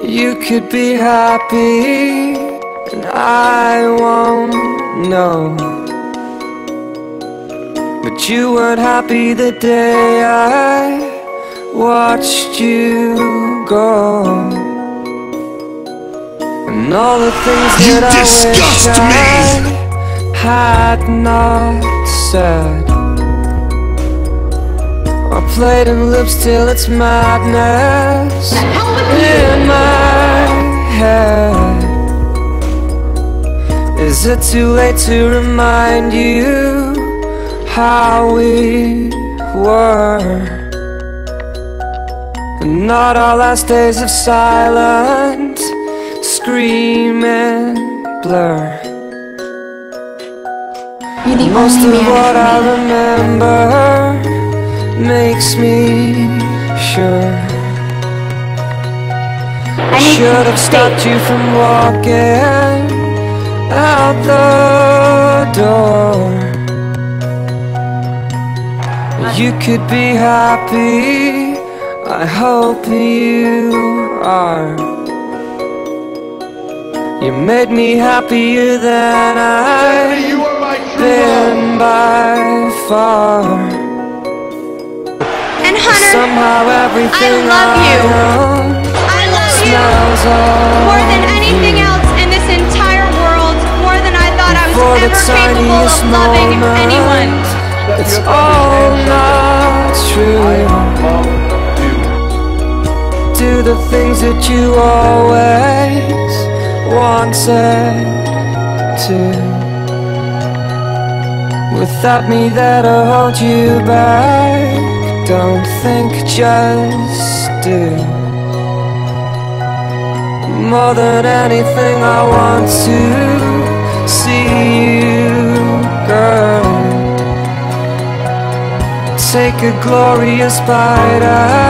You could be happy and I won't know, but you weren't happy the day I watched you go. And all the things that I wish I had not said are played in loops till it's madness in my head. Is it too late to remind you how we were? And not our last days of silence scream and blur. Most of what I remember makes me sure I should have stopped you from walking out the door. You could be happy, I hope you are. You made me happier than I've been by far. And Hunter, somehow everything I love you. I love you more than anything else in this entire world, more than I thought I was ever capable of loving anyone. It's all not true. Do the things that you always wanted to. Without me that'll hold you back. Don't think, just do. More than anything I want to see you, girl. Take a glorious bite out